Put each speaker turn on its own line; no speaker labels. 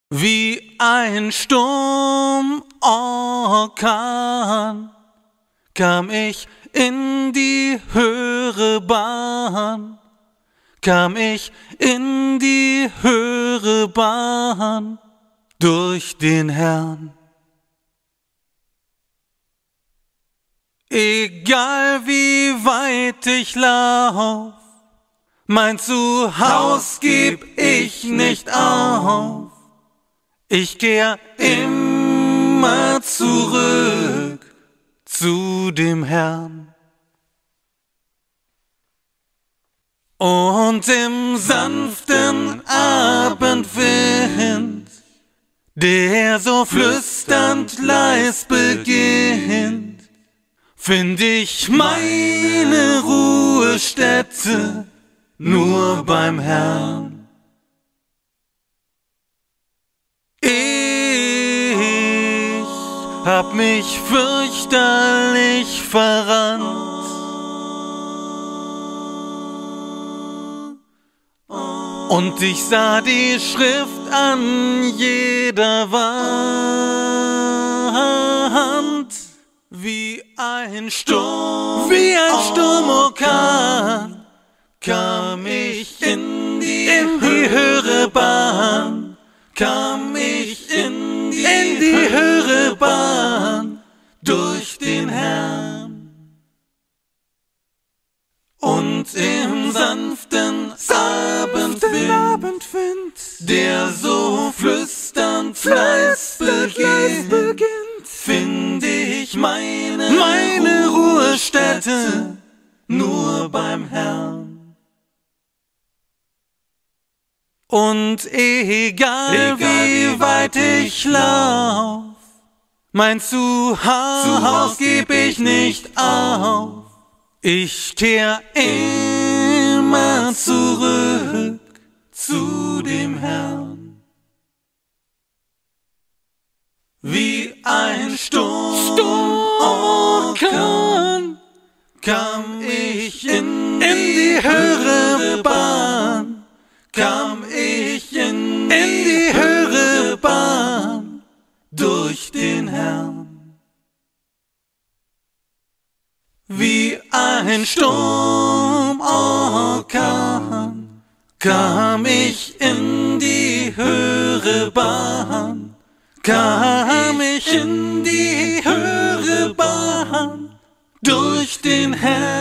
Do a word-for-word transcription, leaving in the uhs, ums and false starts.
Wie ein Sturmorkan kam ich in die höhere Bahn, kam ich in die höhere Bahn durch den Herrn. Egal wie weit ich lauf, mein Zuhause geb ich nicht auf. Ich kehr immer zurück zu dem Herrn. Und im sanften Abendwind, der so flüsternd leis beginnt, find ich meine Ruhestätte nur beim Herrn. Ich hab mich fürchterlich verrannt und ich sah die Schrift an jeder Wand. Wie ein Sturm, wie ein Sturmorkan kam ich in die, in die höhere Bahn, kam ich in die, in die höhere Bahn durch den Herrn. Und im sanften Abendwind, Abendwind, der so flüsternd leis beginnt, find ich meine, meine Ruhestätte nur beim Herrn. Und egal, egal wie weit ich lauf, mein Zuhause geb ich nicht auf. Ich kehr immer zurück zu dem Herrn. Wie ein Sturmorkan kam ich in, in die höhere Bahn, kam ich in, in die höhere Bahn durch den Herrn. Wie ein Sturmorkan kam ich in die höhere Bahn, kam ich in die höhere Bahn durch den Herrn.